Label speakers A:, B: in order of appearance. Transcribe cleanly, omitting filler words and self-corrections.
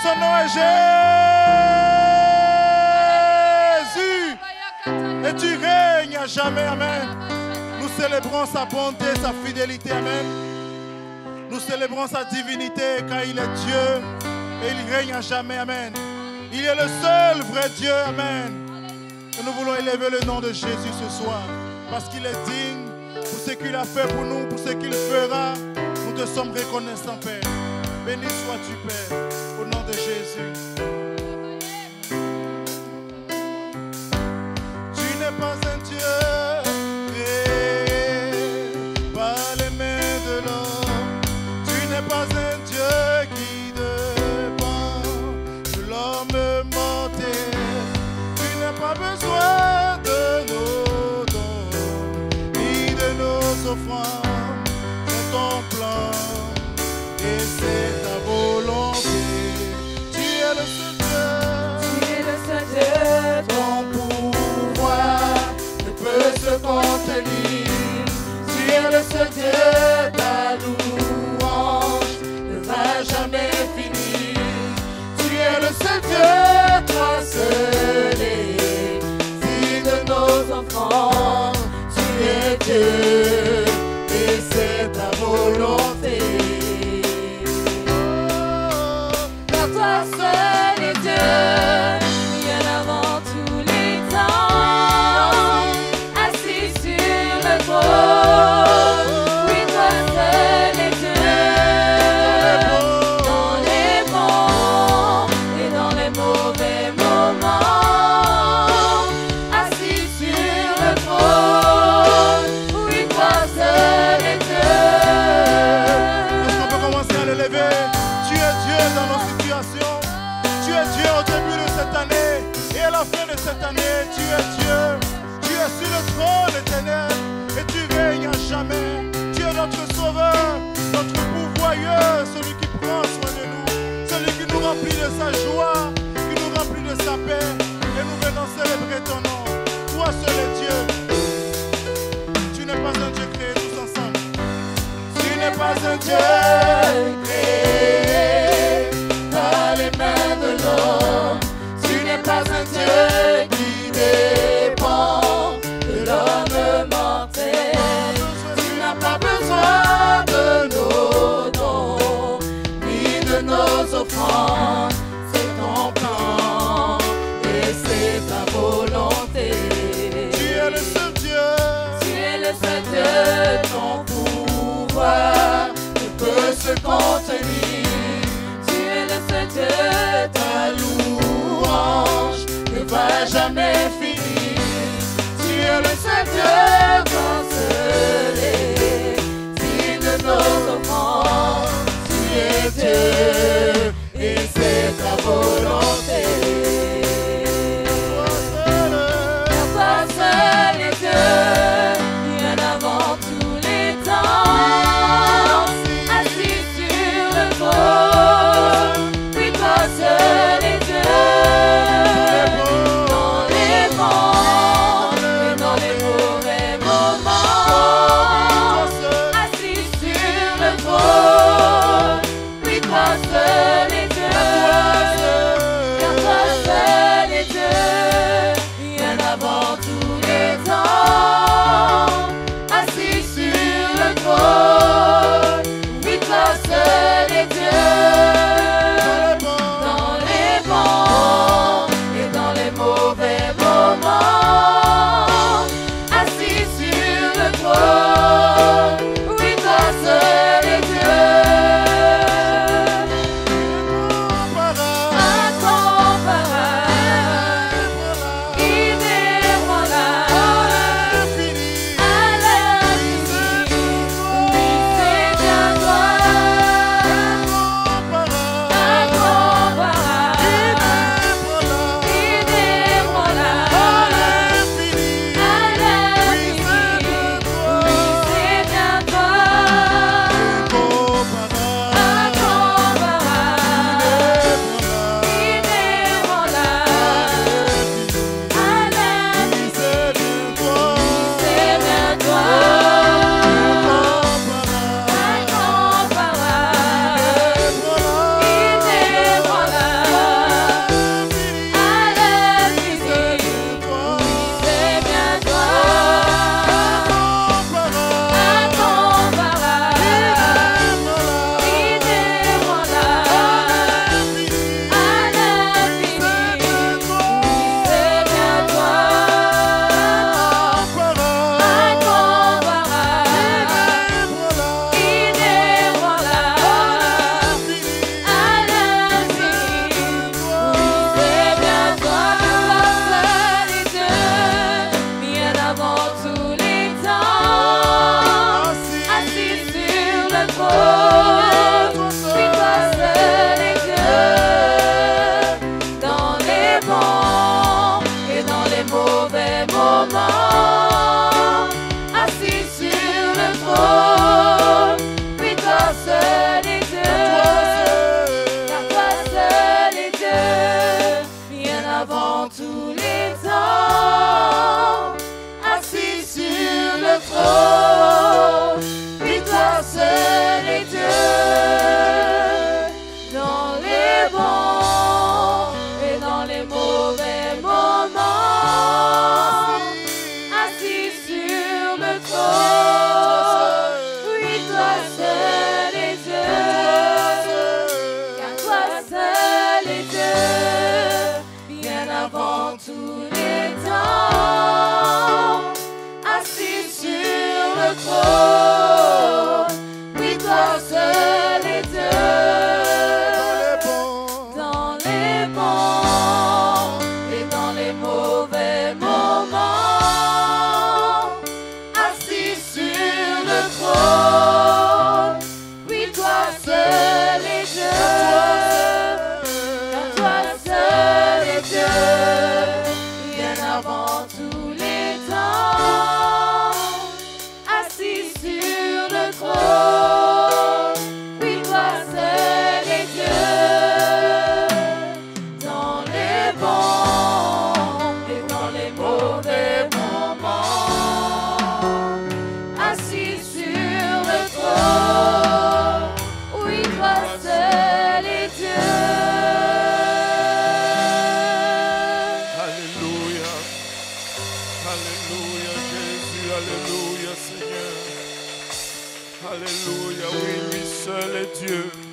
A: son nom est Jésus. Et tu règnes à jamais, amen. Nous célébrons sa bonté, sa fidélité, amen. Nous célébrons sa divinité car il est Dieu et il règne à jamais, amen. Il est le seul vrai Dieu, amen. Et nous voulons élever le nom de Jésus ce soir parce qu'il est digne pour ce qu'il a fait pour nous, pour ce qu'il fera. Nous te sommes reconnaissants, Père. Béni sois-tu, Père, au nom de Jésus. Tu n'es pas un Dieu créé par les mains de l'homme. Tu n'es pas un Dieu qui dépend de l'homme mortel. Tu n'as pas besoin de nos dons ni de nos offrandes. C'est ton plan et c'est ta volonté. Tu es le seul Dieu.
B: Tu es le seul Dieu.
A: Ton pouvoir ne peut se contenir. Tu es le seul Dieu. Ta louange ne va jamais finir. Tu es le seul Dieu, toi seul est digne de nos enfants. Tu es Dieu et c'est ta volonté.
B: Car toi seul est Dieu, bien avant tous les temps, assis sur le trône. Oui, toi seul est Dieu, dans les bons et dans les mauvais moments, assis sur le trône. Oui, toi seul est Dieu.
A: Est-ce qu'on peut commencer à l'élever? Tu es Dieu dans nos situations. Tu es Dieu au début de cette année et à la fin de cette année. Tu es Dieu. Tu es sur le trône éternel et tu règnes à jamais. Tu es notre sauveur, notre pourvoyeur, celui qui prend soin de nous, celui qui nous remplit de sa joie, qui nous remplit de sa paix. Et nous venons célébrer ton nom. Toi seul est Dieu. Tu n'es pas un Dieu créé tous ensemble. Tu n'es pas un Dieu créé par les mains de l'homme. Tu n'es pas un Dieu qui dépend de l'homme mortel. Tu n'as pas besoin de nos dons ni de nos offrandes. C'est ton plan et c'est ta volonté. Tu es le seul Dieu.
B: Tu es le seul Dieu.
A: Ton pouvoir ne peut se contenir.
B: Tu es le seul Dieu.
A: Ta louange ne va jamais finir. Tu es le seul Dieu, ton seul est digne de nos offrandes. Tu es Dieu et c'est ta volonté. Toi seul,
B: Car toi seul est Dieu, bien avant tous les temps, assis sur le trône. Oui, toi seul est Dieu, dans les bons et dans les mauvais sur le trône, oui, toi seul est Dieu. Dans les bons et dans les mauvais moments, assis sur le trône, oui, toi seul est Dieu. Car toi seul est Dieu, bien avant tous les temps. Assis sur le trône, oui, toi seul est Dieu. Dans les bons et dans les mauvais moments, assis sur le trône, oui, toi seul est Dieu. Car toi seul est Dieu, bien avant tous les temps. Assis sur le trône, oui, toi seul est Dieu. Dans les bons et dans les mauvais moments, assis sur le trône, oui, toi seul est Dieu.
A: Alléluia. Alléluia, Jésus. Alléluia, Seigneur. Alléluia, oui, lui seul est Dieu.